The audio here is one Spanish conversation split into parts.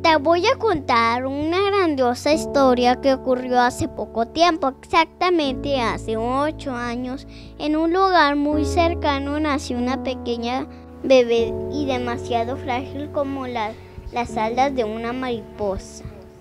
Te voy a contar una grandiosa historia que ocurrió hace poco tiempo, exactamente hace 8 años. En un lugar muy cercano nació una pequeña bebé y demasiado frágil como las alas de una mariposa.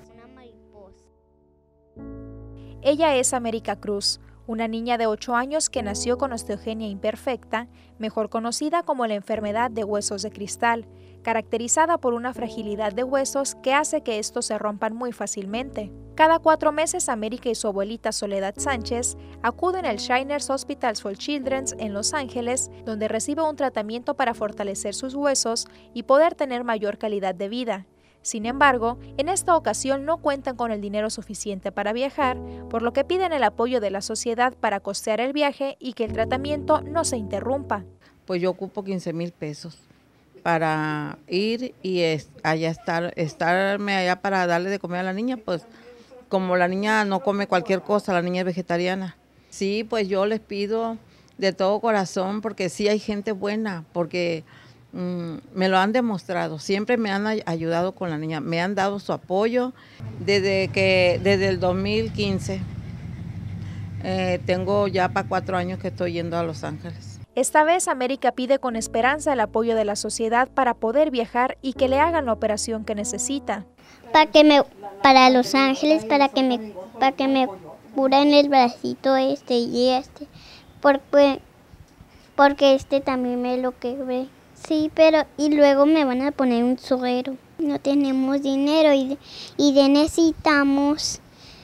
Ella es América Cruz, una niña de 8 años que nació con osteogenia imperfecta, mejor conocida como la enfermedad de huesos de cristal, caracterizada por una fragilidad de huesos que hace que estos se rompan muy fácilmente. Cada 4 meses, América y su abuelita Soledad Sánchez acuden al Shriners Hospital for Children en Los Ángeles, donde recibe un tratamiento para fortalecer sus huesos y poder tener mayor calidad de vida. Sin embargo, en esta ocasión no cuentan con el dinero suficiente para viajar, por lo que piden el apoyo de la sociedad para costear el viaje y que el tratamiento no se interrumpa. Pues yo ocupo 15,000 pesos para ir y estarme allá para darle de comer a la niña, pues como la niña no come cualquier cosa, la niña es vegetariana. Sí, pues yo les pido de todo corazón, porque sí hay gente buena, porque me lo han demostrado, siempre me han ayudado con la niña, me han dado su apoyo desde el 2015. Tengo ya para 4 años que estoy yendo a Los Ángeles. Esta vez América pide con esperanza el apoyo de la sociedad para poder viajar y que le hagan la operación que necesita. Para Los Ángeles, para que me curen el bracito y porque también me lo quebré. Sí, y luego me van a poner un suero. No tenemos dinero y necesitamos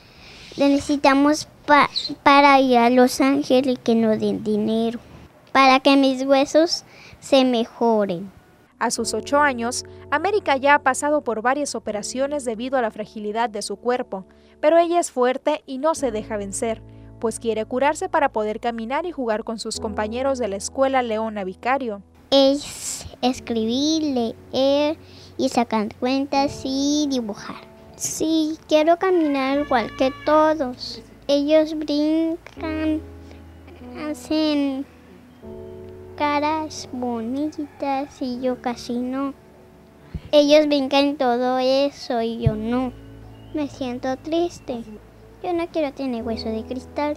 para ir a Los Ángeles que nos den dinero, para que mis huesos se mejoren. A sus 8 años, América ya ha pasado por varias operaciones debido a la fragilidad de su cuerpo, pero ella es fuerte y no se deja vencer, pues quiere curarse para poder caminar y jugar con sus compañeros de la escuela Leona Vicario. Es escribir, leer y sacar cuentas y dibujar. Sí, quiero caminar igual que todos. Ellos brincan, hacen caras bonitas y yo casi no. Ellos brincan todo eso y yo no. Me siento triste. Yo no quiero tener hueso de cristal.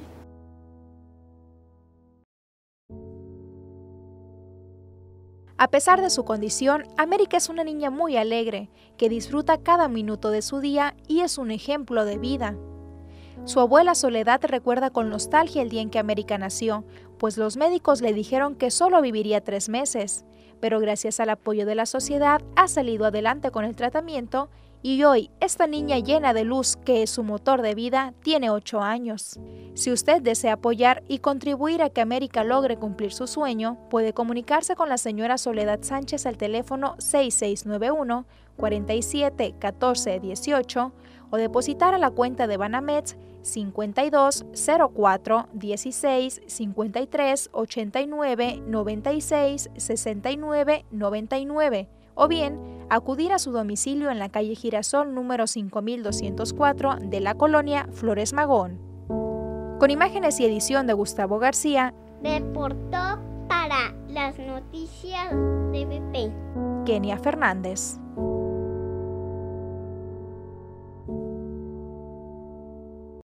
A pesar de su condición, América es una niña muy alegre, que disfruta cada minuto de su día y es un ejemplo de vida. Su abuela Soledad recuerda con nostalgia el día en que América nació, pues los médicos le dijeron que solo viviría 3 meses, pero gracias al apoyo de la sociedad ha salido adelante con el tratamiento y hoy esta niña llena de luz, que es su motor de vida, tiene 8 años. Si usted desea apoyar y contribuir a que América logre cumplir su sueño, puede comunicarse con la señora Soledad Sánchez al teléfono 6691 47 14 18 o depositar a la cuenta de Banamex 52 04 16 53 89 96 69 99 o bien acudir a su domicilio en la calle Girasol número 5204 de la colonia Flores Magón. Con imágenes y edición de Gustavo García, reportó para las noticias de BP Kenia Fernández.